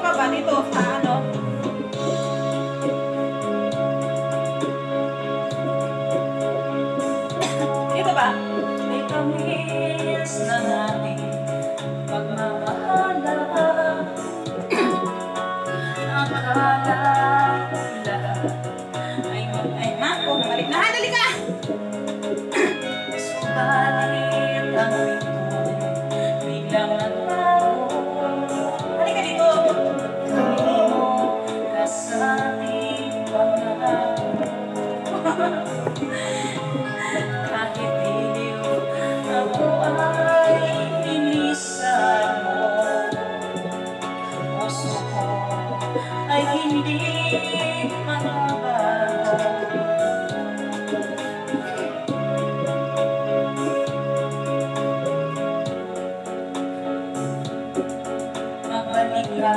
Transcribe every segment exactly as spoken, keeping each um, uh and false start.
pa ba dito sa ano? Dito ba? May tamis na natin pagmamahala. Akala ko lahat ay Ay, ma, oh, namalik na. Dali ka! subalit ang pinto biglang nagbago. Halika dito. Kasabing pangako. Kahit iliw ako ay inisan mo, puso ko ay hindi magbabago. Mabalik ka,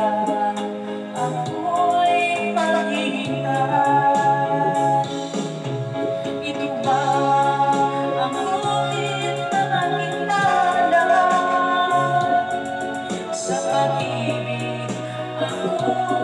ako'y maghihintay. Ito ba ang ulit na aking dala? Sa pag-ibig ako'y